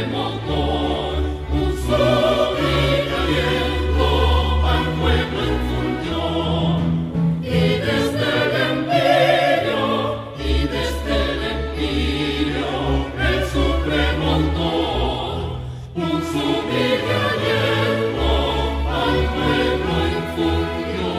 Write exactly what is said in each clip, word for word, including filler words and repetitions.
motor, un subir aliento al pueblo infundió. Y desde el empirio, y desde el empirio, el supremo autor, un subir aliento al pueblo infundió.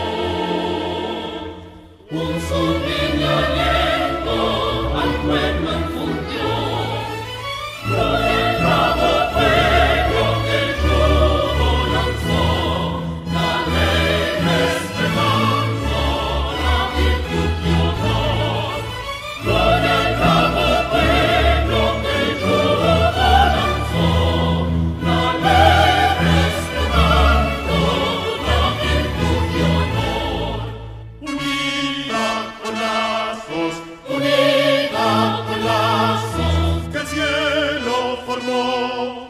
Un subir aliento al pueblo infundió. Por el bravo pueblo que el yugo lanzó, la ley respetando la virtud y honor. Por el bravo pueblo que el yugo lanzó, la ley respetando la virtud y honor. Unida con lazos, unida con lazos, que el cielo formó.